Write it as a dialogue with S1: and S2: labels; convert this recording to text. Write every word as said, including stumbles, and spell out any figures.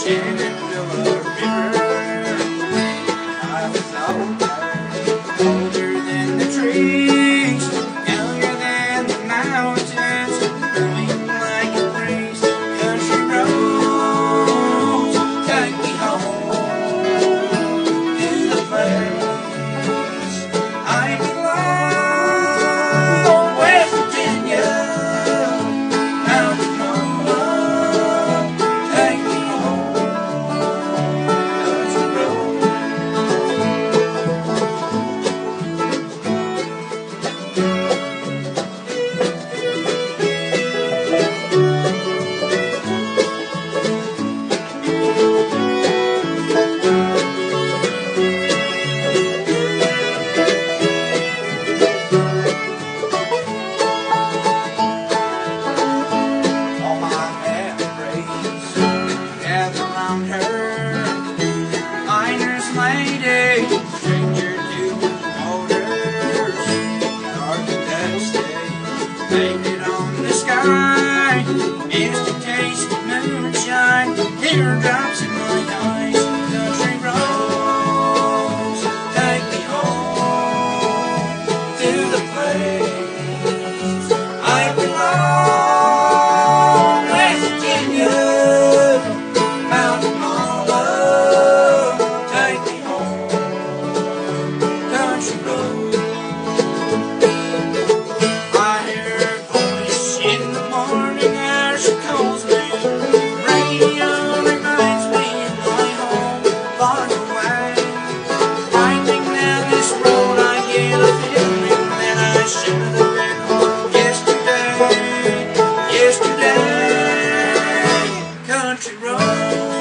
S1: Shenandoah River. I was older than the trees, younger than the mountains, growing like a breeze. Country roads take me home to the place I belong. West Virginia, mountain mama, take me home. Country road. All my memories gather round her. Miner's lady, stranger to the waters. Dark that day, painted on the sky. Misty taste of moonshine, teardrops in my eyes. Country roads take me home to the place I belong. West Virginia, mountain mama, take me home. Country road. I hear her voice in the morning as she calls me. Radio reminds me of my home far away. Winding down this road, I get a feeling that I should have been home yesterday. Yesterday, country road.